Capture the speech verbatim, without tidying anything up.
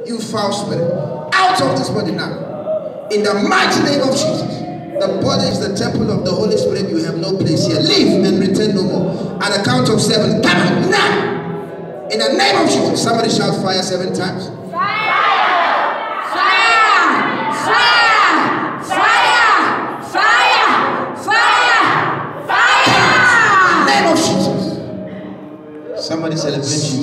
you foul spirit, out of this body now. In the mighty name of Jesus. The body is the temple of the Holy Spirit. You have no place here. Leave and return no more. At the count of seven, come out now. In the name of Jesus. Somebody shout fire seven times. Fire! Fire! Fire! Fire! Fire! Fire! Fire! In the name of Jesus. Somebody celebrate Jesus.